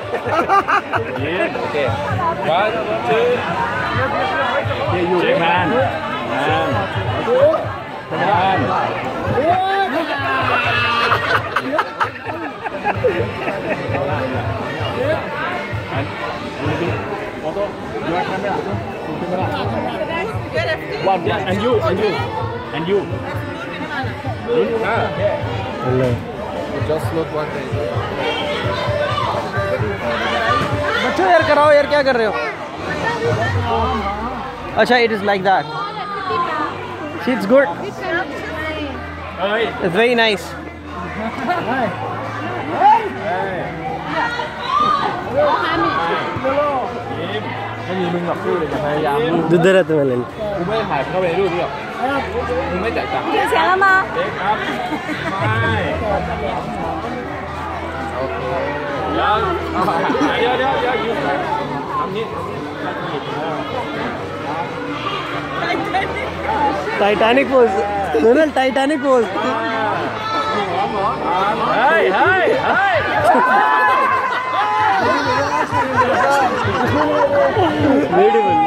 Yeah. Okay. 1, 2. Here you. Shake hand. And photo. You are camera. One. And you. Hello. Just look one thing. बच्चों यार कराओ यार, क्या कर रहे हो? अच्छा, it is like that. See, it's good. It's very nice. दूध रहते हैं लेन. กูไม่ถ่ายเข้าไปในรูปนี้หรอกมึงไม่จ่ายตังค์给钱了吗？ เด็กครับไม่โอเคเดี๋ยวยืนทำนี้ Titanic pose. No, Titanic pose. Hey! Beautiful.